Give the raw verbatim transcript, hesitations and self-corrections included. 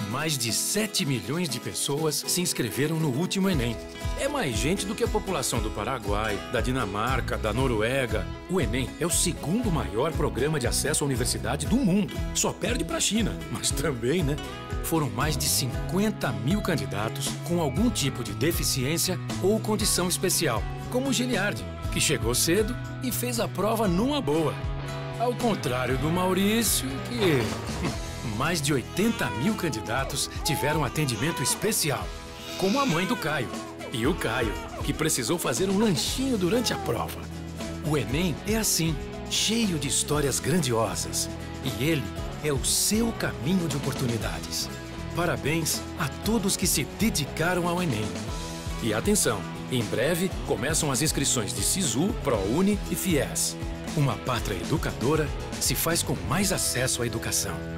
Mais de sete milhões de pessoas se inscreveram no último Enem. É mais gente do que a população do Paraguai, da Dinamarca, da Noruega. O Enem é o segundo maior programa de acesso à universidade do mundo. Só perde para a China, mas também, né? Foram mais de cinquenta mil candidatos com algum tipo de deficiência ou condição especial, como o Giliardi, que chegou cedo e fez a prova numa boa. Ao contrário do Maurício, que... Mais de oitenta mil candidatos tiveram atendimento especial, como a mãe do Caio. E o Caio, que precisou fazer um lanchinho durante a prova. O Enem é assim, cheio de histórias grandiosas. E ele é o seu caminho de oportunidades. Parabéns a todos que se dedicaram ao Enem. E atenção, em breve começam as inscrições de Sisu, ProUni e Fies. Uma pátria educadora se faz com mais acesso à educação.